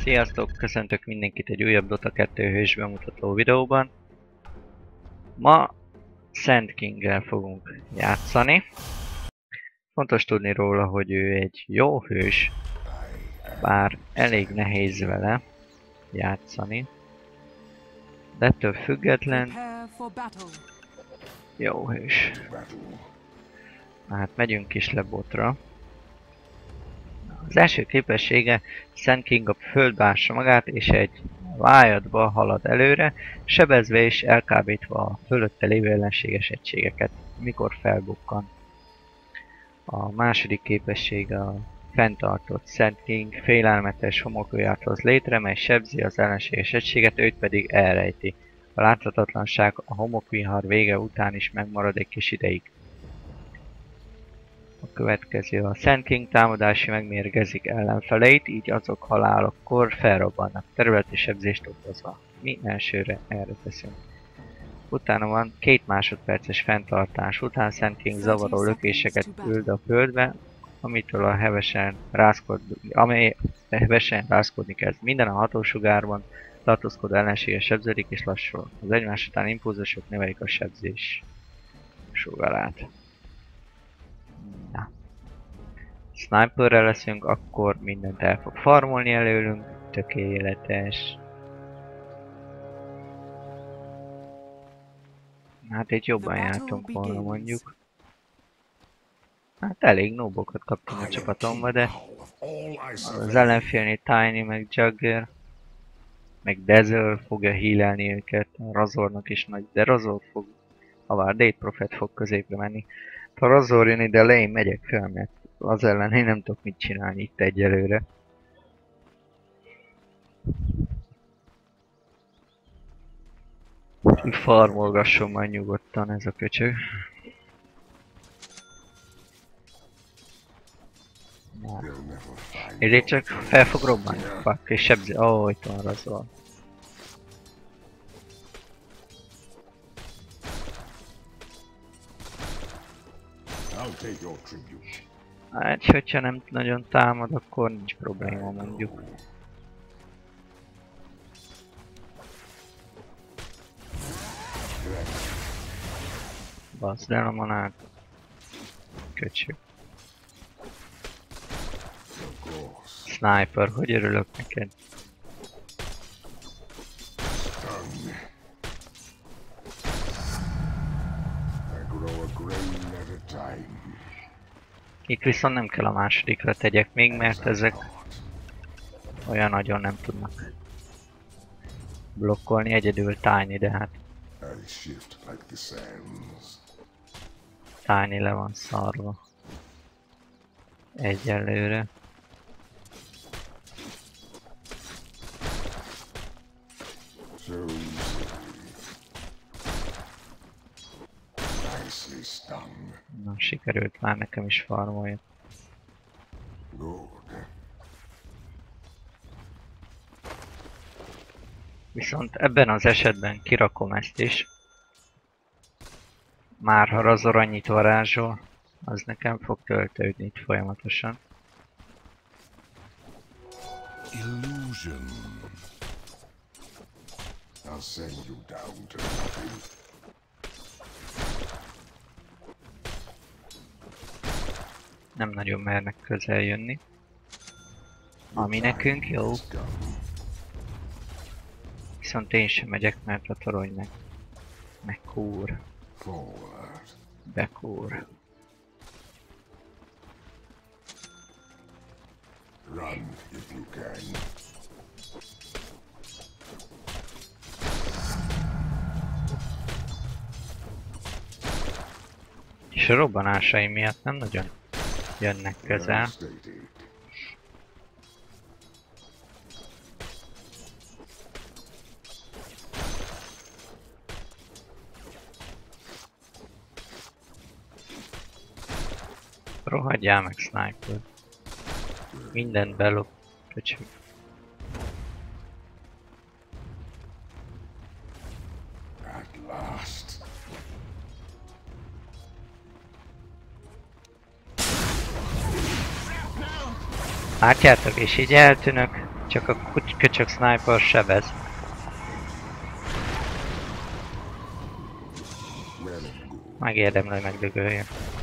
Sziasztok! Köszöntök mindenkit egy újabb Dota 2 hős bemutató videóban. Ma Sand King-gel fogunk játszani. Fontos tudni róla, hogy ő egy jó hős, bár elég nehéz vele játszani. De ettől független jó hős. Hát megyünk is le botra. Az első képessége, Sand King a földbe ássa magát és egy vájadba halad előre, sebezve és elkábítva a fölötte lévő ellenséges egységeket, mikor felbukkan. A második képessége a fenntartott Sand King félelmetes homokőját hoz létre, mely sebzi az ellenséges egységet, őt pedig elrejti. A láthatatlanság a homokvihar vége után is megmarad egy kis ideig. A következő a Sand King támadási megmérgezik ellenfeleit, így azok halálokkor felrobbannak, területi sebzést okozva. Mi elsőre erre teszünk. Utána van 2 másodperces fenntartás után Sand King zavaró lökéseket küld a földbe, amitől a hevesen rázkodni kezd. Minden a hatósugárban tartózkodó ellenséges sebződik és lassul. Az egymás után impulzusok növelik a sebzés sugarát. Na. Sniperrel leszünk, akkor mindent el fog farmolni előlünk. Tökéletes. Hát itt jobban jártunk volna mondjuk. Hát elég nóbokat kaptunk a csapatomba, de az ellenfélnél Tiny meg Jugger meg Dazzle fogja healelni őket. A Razornak is nagy, de Razor fog, havár Date Prophet fog középre menni. Ha Razor jön ide le, én megyek fel, mert az ellen én nem tudok mit csinálni itt egyelőre. Farmolgasson majd nyugodtan ez a köcsög. Ezért csak fel fog robbanni. Fuck, és sebzi. Ó, itt van Razor. Hát, hogyha nem nagyon támad, akkor nincs probléma mondjuk. Baszd el a manát. Köcsög. Sniper, hogy örülök neked? Itt viszont nem kell a másodikra tegyek még, mert ezek olyan nagyon nem tudnak blokkolni, egyedül Tiny, de hát Tiny le van szarva egyelőre. Na, sikerült már nekem is farmolni. Viszont ebben az esetben kirakom ezt is. Már ha Razor annyit varázsol, az nekem fog töltődni itt folyamatosan. Illusion. I'll send you down to nothing. Nem nagyon mernek közel jönni. Ami nekünk jó. Viszont én sem megyek, mert a torony megkúr. Bekúr. Run if you can. És a robbanásai miatt nem nagyon jönnek közel. Rohadjál meg, Sniper. Mindent belop, köcsög. Látjátok, és így eltűnök. Csak a köcsög sniper sebez. Well and good. Megérdemli, hogy megdögöljön.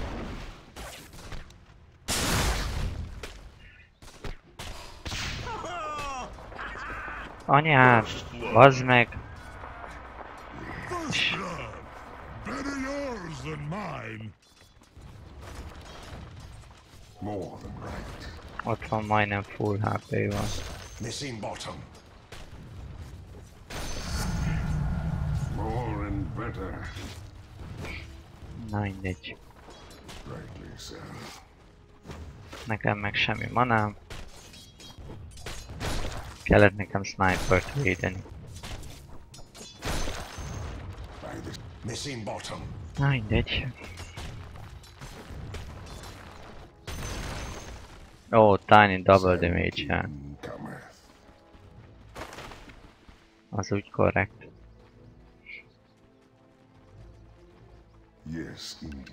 Anyád! Bazd meg! First blood. Better yours than mine. More than right. Ott van majdnem full HP-val. Missing bottom. More and better. Na mindegy. Rightly so. Nekem meg semmi manám. Kellett nekem snipert védeni. By the missing bottom. Na mindegy. Ó, tiny double damage-el. Cometh. Az úgy korrekt. Yes, indeed.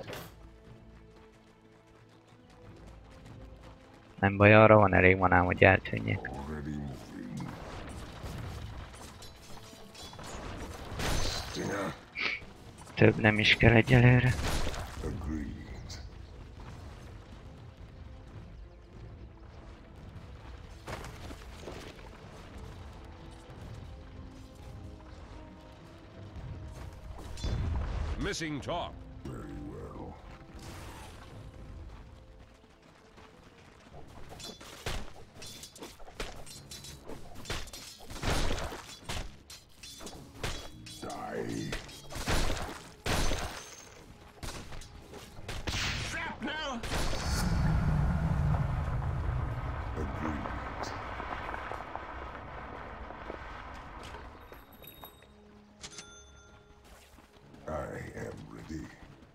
Nem baj, arra van elég manám, hogy eltűnjek. Already moving. Stinger. Több nem is kell egyelőre. Agreed. Missing top. Very well. Die. Shrapnel! Agreed. I am ready.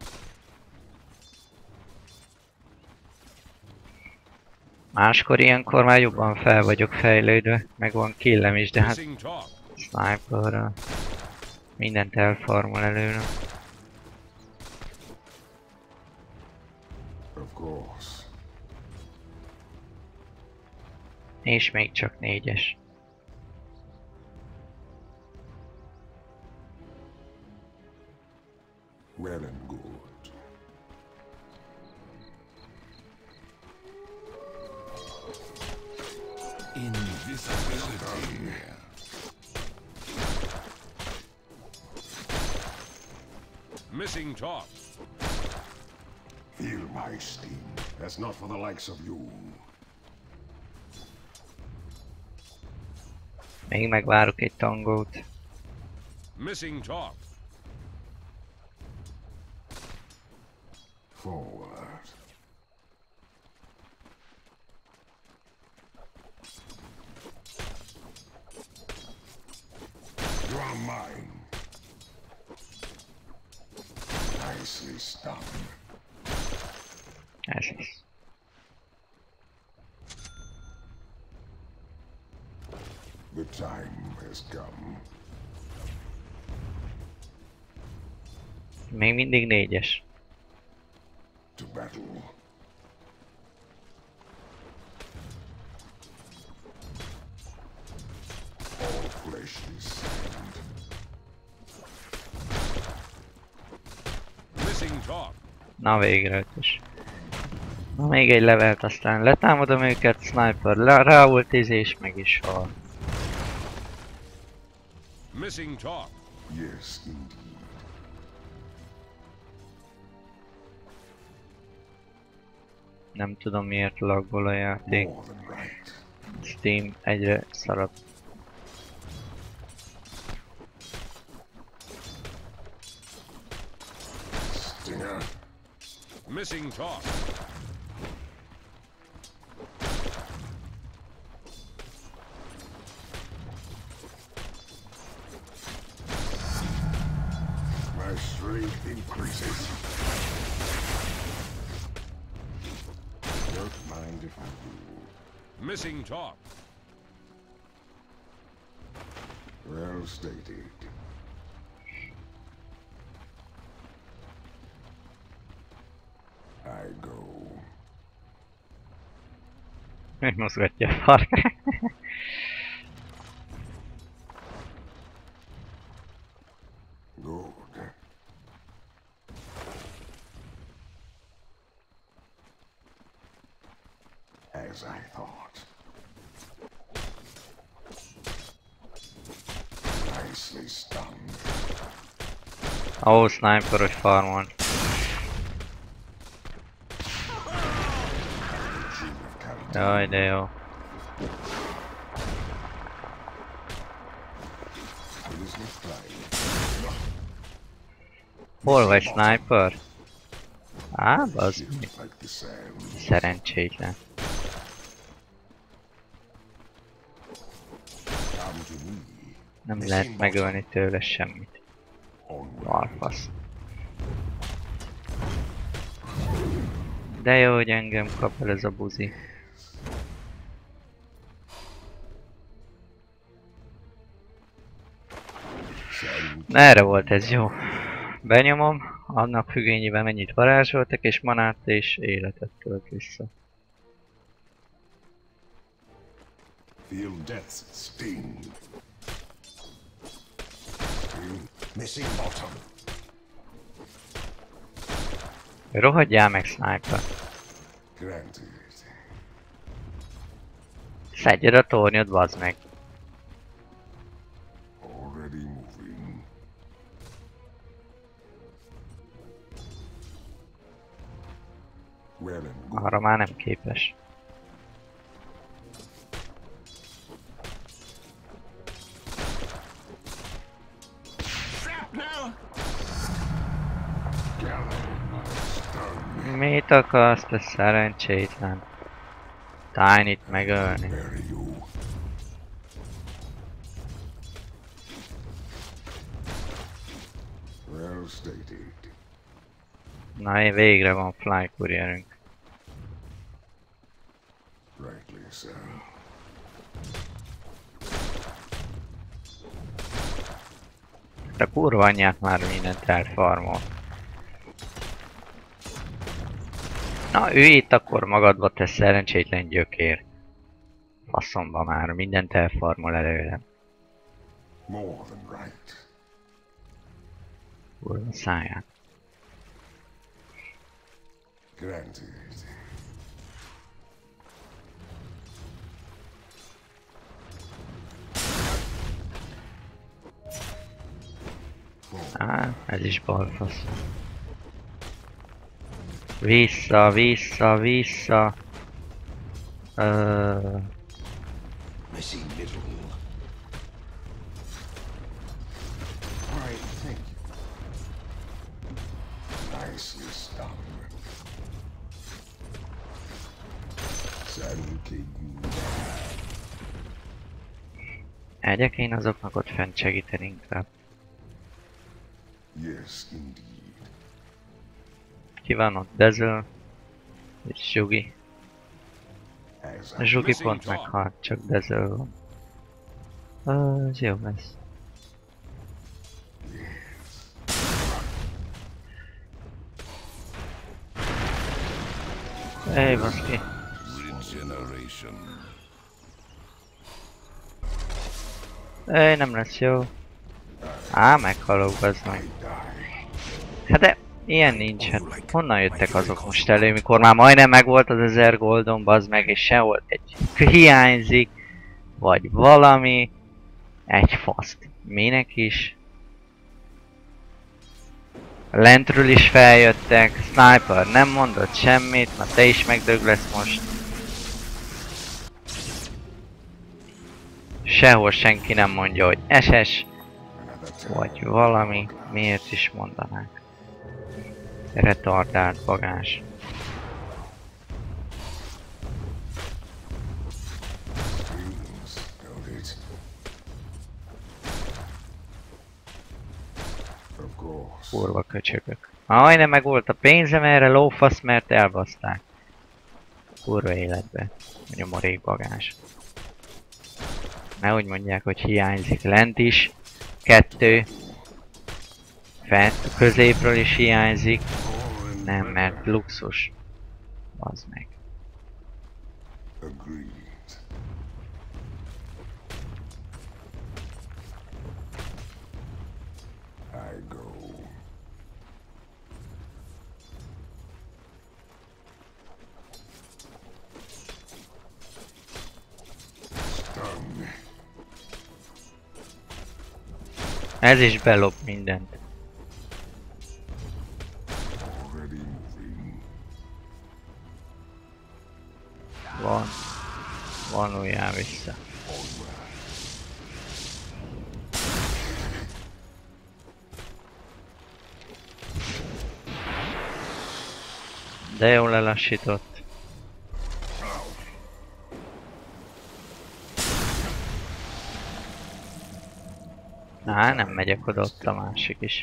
Máskor ilyenkor már jobban fel vagyok fejlődve, meg van killem is, de hát Missing top. sniperrel mindent elfarmol előre. Of course. És még csak 4-es. Well and good. Invisibility. Missing top. Feel my steam. That's not for the likes of you. Még megvárok egy tangót. Missing top. Forward. You are mine. Nicely stung. Ez az. The time has come. Még mindig 4-es. To battle. All flesh is sand. Missing top. Na végre 5-ös. Na még egy levelt, aztán letámadom őket, sniper rá volt és meg is hal. Missing top. Yes, indeed. Nem tudom miért laggol a játék. More than right. Steam egyre szarabb. Stinger. Missing top. My strength increases. Don't mind if I do. Missing top. Well stated. I go. Megmozgatja a farkát. Good. As I thought. Nicely stunned. Ó, sniperos farmon. Jaj, de jó. Hol vagy, sniper? Á, bazd meg. Like the sand. Szerencsétlen. Come to me. Nem lehet megölni tőle semmit. Onward. Balfasz. De jó, hogy engem kap el ez a buzi. Na, erre volt ez jó. Benyomom, annak függvényében mennyit varázsoltak, és manát és életet tölt vissza. Feel death's sting. Missing bottom. Rohadjál meg, sniper. Granted. Szedjed a tornyot, bazd meg. Already moving. Well and good. Arra már nem képes. Mit akarsz, te szerencsétlen? Tiny-t megölni. Bury you. Well stated. Na, végre van fly courierünk. Rightly so. De kurva anyját már mindent elfarmol. Na, ő itt akkor magadba, te szerencsétlen gyökér. Faszomba már, mindent elfarmol előlem. More than right. Kurva száját. Granted. Á, ez is balfasz. Vissza, vissza, vissza. Missing middle. Right, thank you. Nicely stunned. Sand King. Egyek én azoknak ott fent segíteni inkább. Yes, indeed. Ki van ott? Dazzle. És Zsugi. As A I Zsugi pont meghalt, csak Dazzle van. Ez jó lesz. Ej, baszki. Regeneration. Ej, nem lesz jó. Á, meghalok, bazd meg. Hát de, ilyen nincs, hát honnan jöttek azok most elő, mikor már majdnem megvolt az 1000 goldon, bazd meg, és sehol egy hiányzik, vagy valami, egy faszt. Minek is? Lentről is feljöttek, Sniper nem mondott semmit, na te is megdög lesz most. Sehol senki nem mondja, hogy SS, vagy valami, miért is mondanák. Retardált bagás. Kurva köcsögök. Majdnem meg volt a pénzem erre, lófasz, mert elbaszták. Kurva életbe. A nyomorék bagás. Nehogy mondják, hogy hiányzik lent is. 2. Fent, középről is hiányzik. Nem, mert luxus. Bazd meg. Agreed. I go. Stun. Ez is belob mindent. Already moving. Vonuljál vissza. De jól lelassított. Á, nem megyek oda, ott a másik is.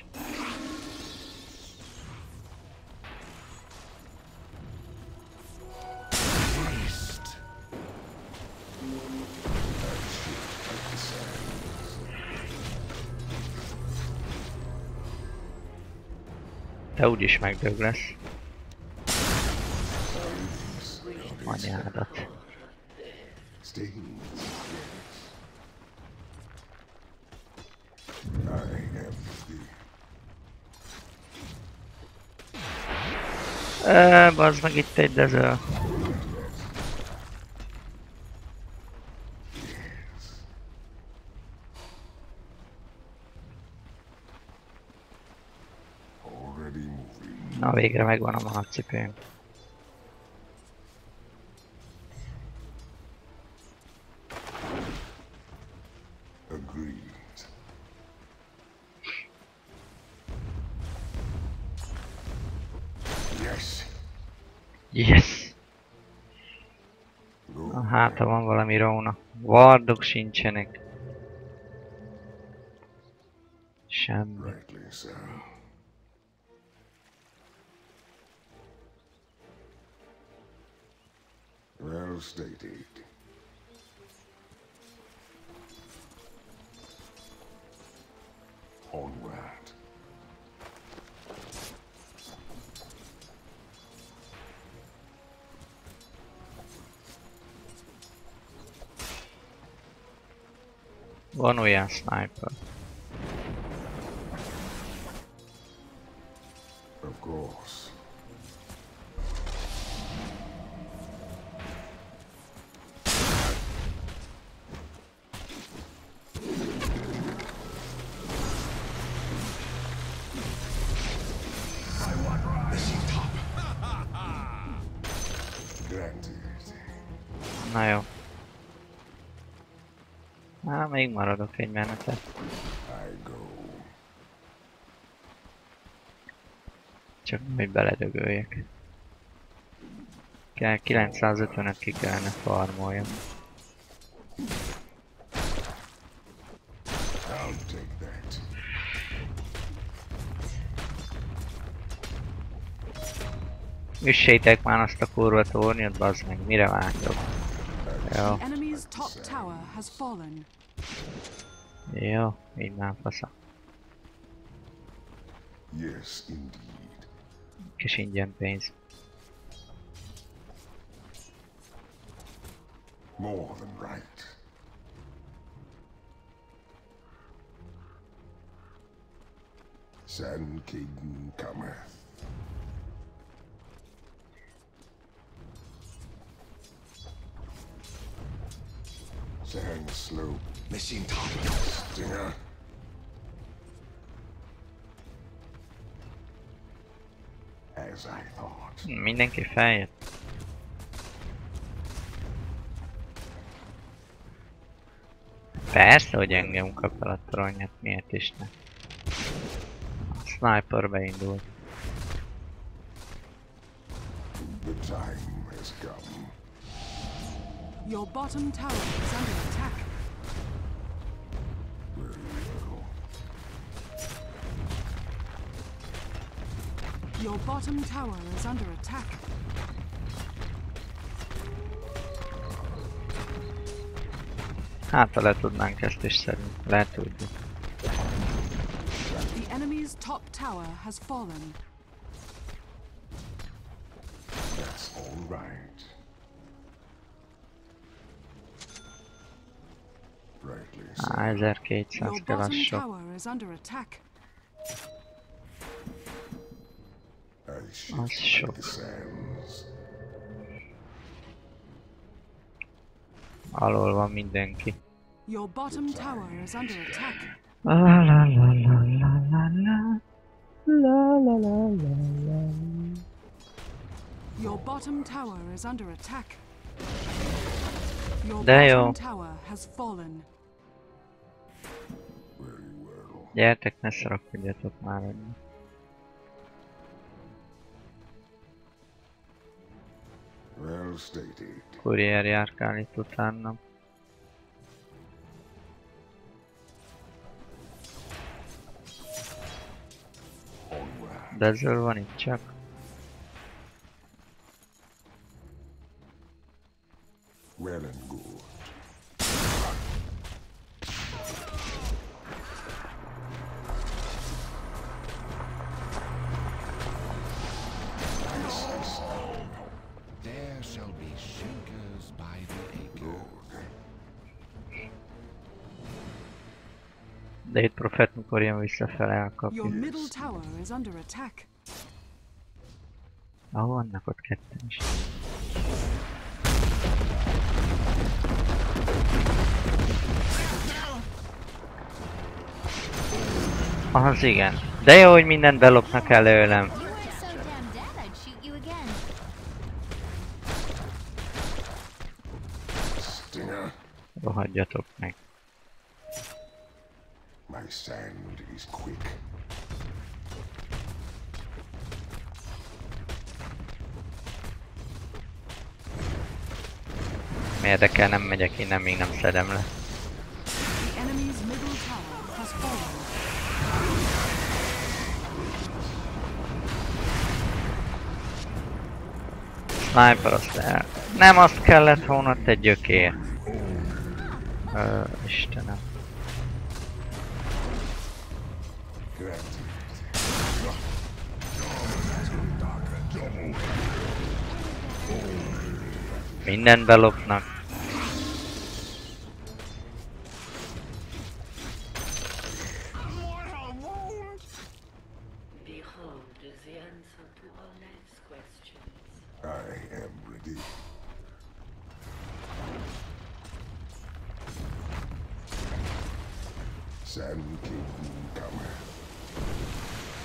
Te úgyis megdög lesz. Anyádat. Stings. I have the Bazd meg itt egy dezöl. already moving. Na végre megvan a marcipőm. Agreed. Yes. Yes! Go. Na hát, ha van valami róna. Wardok sincsenek. Semmi. Rightly so. Well stated. Onward. Vonuljál, sniper. Of course. Granted. Na jó. Á, még maradok egy menetet. I go. Csak hogy beledögöljek. Kell 955-öt ki kellene farmoljam. I'll take that. Üssétek már azt a kurva tornyot, bazd meg, mire vártok? Jó, The enemy's top tower has fallen. jó, így már fasza. Yes, indeed. Kis ingyen pénz. More than right. Sand King cometh. Sand slope. Machine top. Stinger. As I thought. Mindenki feljött. Persze, hogy engem kap el a toronyát, miért is ne. A sniper beindult. The time has come. Your bottom tower is under attack. Very well. Your bottom tower is under attack. Hát, ha le tudnánk ezt is szedni. Le tudjuk. The enemy's top tower has fallen. That's all right. 1200 Your kell, az bottom sok. tower is under attack. I shift Az like sok. the sands. Alól van mindenki. Your bottom tower is under attack. La la la la la la la. La la la la la. Your bottom tower is under attack. Your De jó. bottom tower has fallen. Very well. Gyertek, ne szarakodjatok már ennyi. Well stated. Kurier járkál itt utánam. Onward. Dazzle van itt csak. Well and good. There shall be shakers by the acre. De itt Prophet mikor jön visszafele Your elkapja. middle tower is under attack. Vannak ott ketten is. Az igen. De jó, hogy mindent belopnak előlem. You weren't so damn dead, I'd shoot you again. Stinger. Rohadjatok meg. My sand is quick. Mi érdekel, nem megyek innen, még nem szedem le. The enemy's middle tower has fallen. Sniper azt el. Nem azt kellett volna, te gyökér. Istenem. Granted. Mindent belopnak. Behold is the answer to all life's questions. I am ready. Sand King cometh.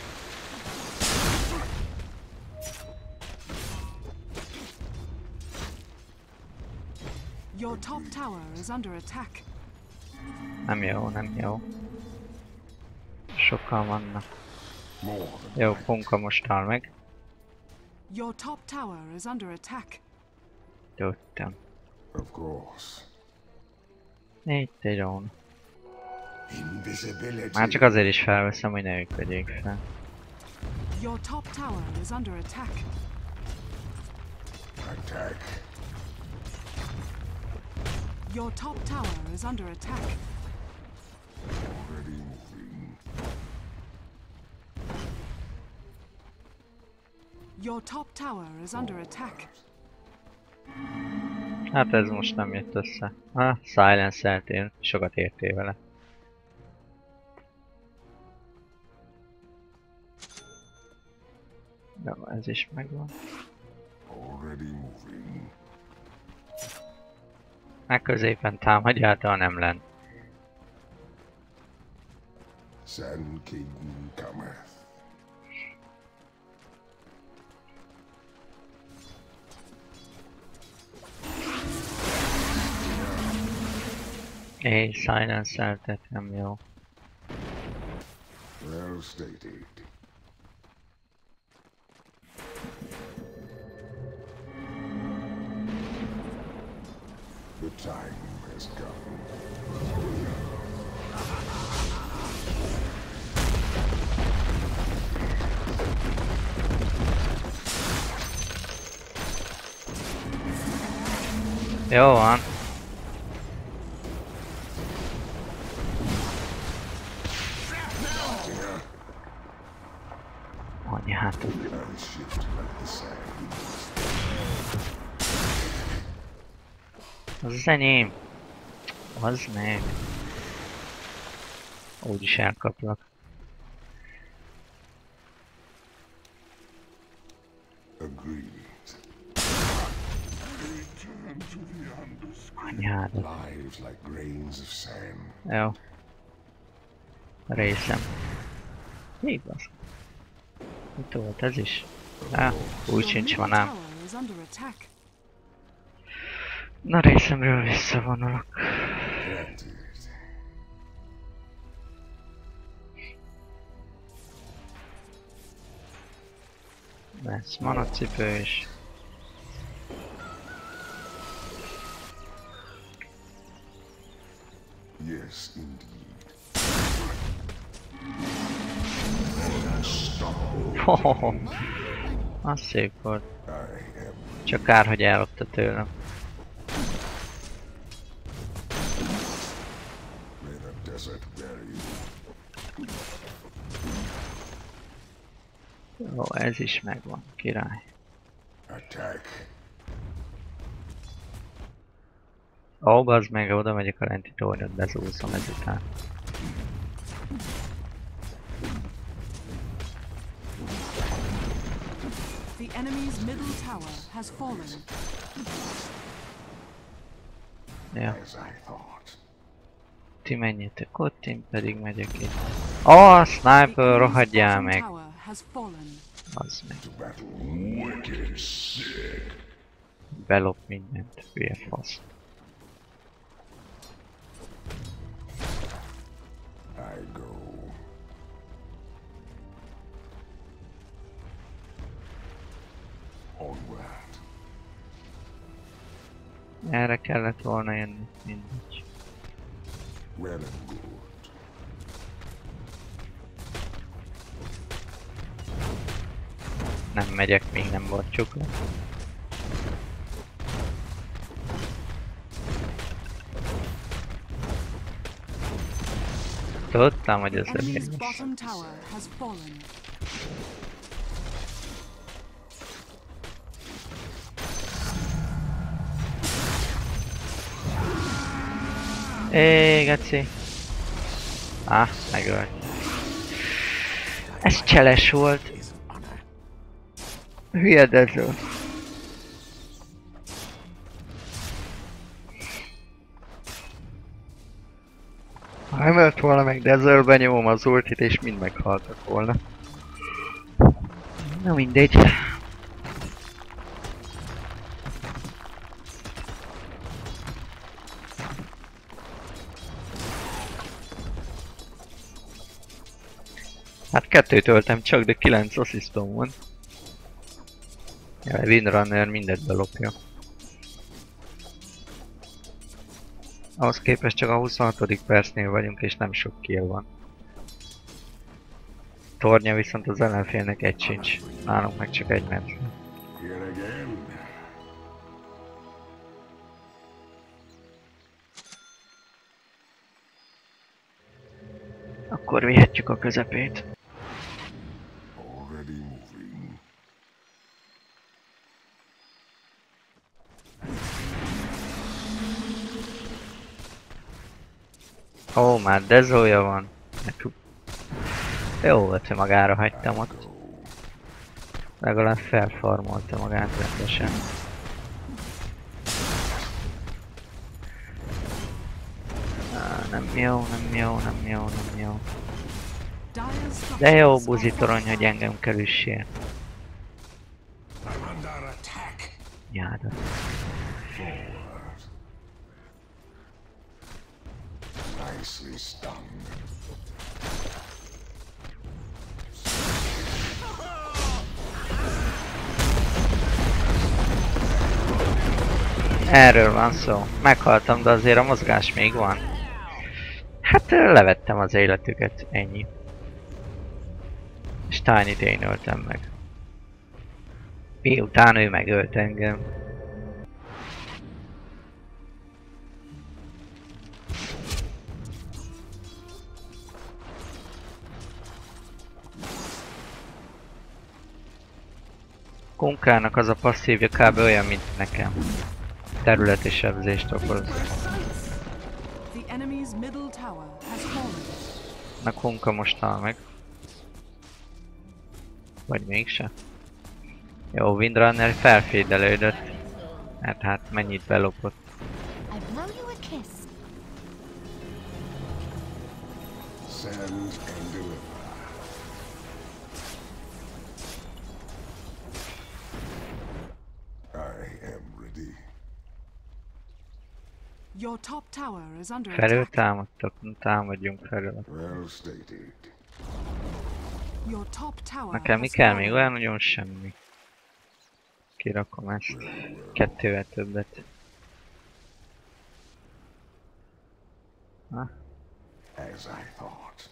Your top tower is under attack. Nem jó, nem jó. Sokan vannak. More than Jó, Punka most áll meg. Your top tower is under attack. Tudtam. of course. Itt egy drón. Invisibility. Már csak azért is felveszem, hogy ne ők vegyék fel. Your top tower is under attack. Attack. Your top tower is under attack. Already moving. Your top tower is under attack. Hát ez most nem jött össze. Silence-eltél, sokat értél vele. De ez is megvan. Already moving. Meg középen támadjáltal nem lent. Sand King cometh. Silence-eltet, nem jó. Well stated. The time has come. Jó van. Anyát. I shift like the sand. Az az enyém. Az meg. Úgyis elkaplak. Agreed. Anyádat. Lives like grains of sand. Jó. Részem. Még az. Mit volt ez is? Úgy sincs van ám. Tower is under attack. Na részemről visszavonulok. Granted. Lesz manacipő is. Yes, indeed. Hohoho. Az szép volt. I am Csak kár, hogy ellopta tőlem. may the desert bury you. Jó, ez is megvan. Király. Attack. Ó, bazd meg, oda megyek a lenti tornyot, bezúszom ezután. The enemy's middle tower has fallen. Ja, As I thought. ti menjetek ott, én pedig megyek itt. A sniper, rohadjál meg! Tower has fallen. Az meg. To battle. Wicked sick. Belop mindent, hülye fasz. I go. Onward. Erre kellett volna jönni, mindegy. Well and good. Nem megyek, még nem bontjuk le. Tudtam, hogy ez Enemy's elég. bottom tower has fallen. Geci. Megölt. Ez cseles volt. Hülye Dezol. Ha nem ölt volna meg Dezolbe, nyomom az ultit és mind meghaltak volna. Na mindegy. Hát 2-t öltem csak, de 9 asszisztom van. Ja, Windrunner mindet belopja. Ahhoz képest csak a 26. percnél vagyunk és nem sok kill van. Tornya viszont az ellenfélnek egy sincs. Nálunk meg csak egy ment. Here again. Akkor vihetjük a közepét. Already moving. Ó, már Dezolja van. Jó volt, hogy magára hagytam ott. Legalább felfarmolta magát rendesen. Nem jó, nem jó, nem jó, nem jó. Dire's De jó structures buzi are torony, hogy fortified. engem kell üssél. I'm under attack. Nyádat. Forward. Nicely stung. Erről van szó. Meghaltam, de azért a mozgás még van. Hát levettem az életüket, ennyi. És Tiny-t én öltem meg. Miután ő megölt engem. Kunkának az a passzívja kb. Olyan, mint nekem. Területi sebzést okoz. The enemy's middle tower has fallen. Na Kunka most hal meg. Vagy mégse? Jó, Windrunner felfédelődött. Hát mennyit belopott. I blow you a kiss. Send and deliver. I am ready. Your top tower is under Felül attack. támadtak, támadjunk felül. Well stated. Your top tower Nekem mi has kell még? fallen. Olyan nagyon semmi. Kirakom ezt. Kettővel többet. As I thought.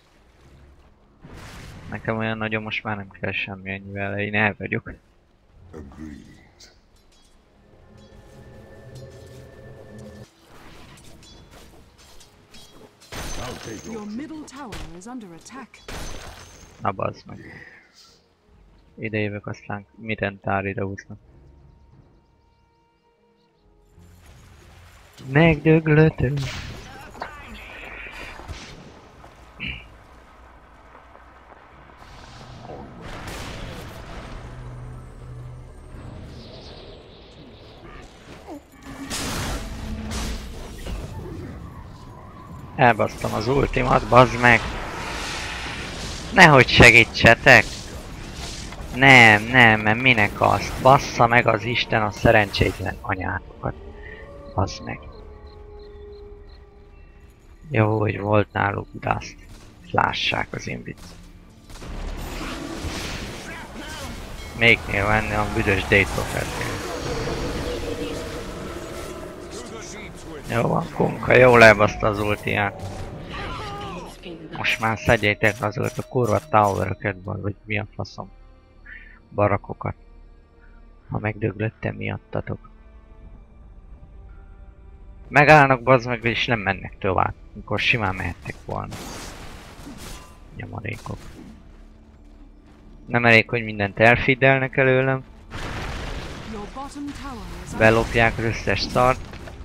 Nekem olyan nagyon most már nem kell semmi ennyivel, én el vagyok. Agreed. I'll take Your your middle tower is under attack. Na bazd meg. Ide jövök, aztán minden tár ide húznak. Megdöglötő. Elbasztam az ultimat, bazd meg! Nehogy segítsetek! Nem, mert minek azt? Bassza meg az Isten a szerencsétlen anyátokat. Bazd meg. Jó, hogy volt náluk Dust. Lássák az én vicc. Mégnél venni a büdös Daytoffernél. Jó van, Kunka, jól elbaszta az ultiát. Most már szedjétek azokat a kurva toweröket, vagy mi a faszom. Barakokat. Ha megdöglöttem miattatok. Megállnak bazd meg, és nem mennek tovább. Mikor simán mehettek volna. Nyomarékok. Nem elég, hogy mindent elfiddelnek előlem. Your bottom tower is under Belopják az összes szart.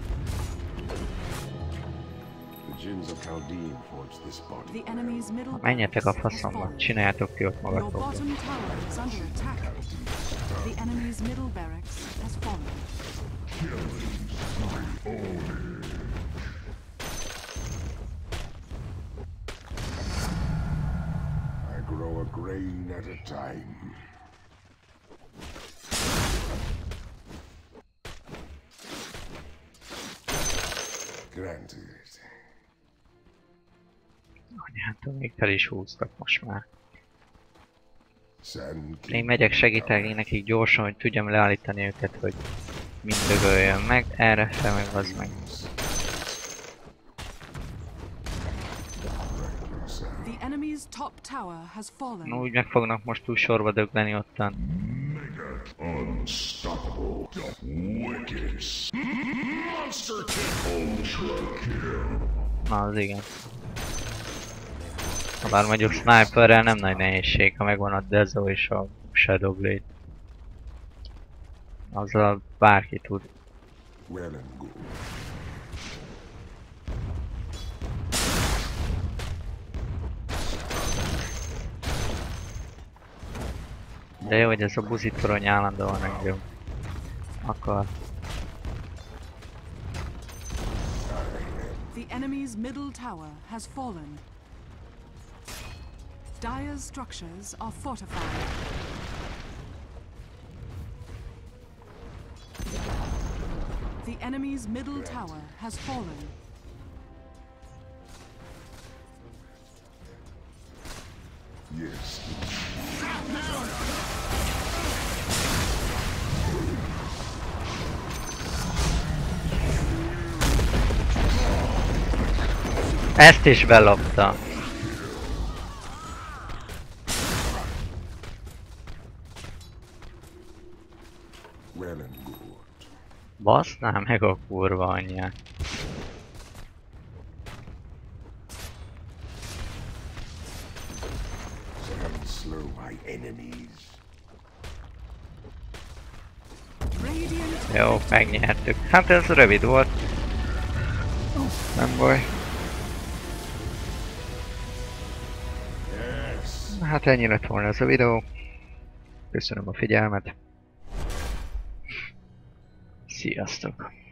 The Jinns of Chaldean forged this body. the enemy's middle Menjetek a barracks has faszomba, fallen. csináljátok ki ott Your magatokból. bottom tower is under attack. The enemy's middle barracks has fallen. I grow a grain at a time. Granted. Anyától még fel is húztak most már. Send Én megyek segíteni nekik gyorsan, hogy tudjam leállítani őket, hogy mind dögöljön meg. Erre fel meg az meg. The enemy's top tower has fallen. No, úgy meg fognak most túl sorba dögleni ottan. unstoppable. Wicked. Monster kill. Ultra kill. Na az igen. Ha bár mondjuk sniperrel nem nagy nehézség, ha megvan a Dezo és a Shadowblade. Azzal bárki tud. Well and good. De jó, hogy ez a buzi torony állandóan engem akar. The enemy's middle tower has fallen. Dire's structures are fortified. The enemy's middle tower has fallen. Yes. Ezt is belopta. Well and good. Basznál meg a kurva anyját. Can slow my enemies. Radiant Jó, megnyertük. Hát ez rövid volt. Nem baj. Hát ennyi lett volna ez a videó. Köszönöm a figyelmet. Sziasztok!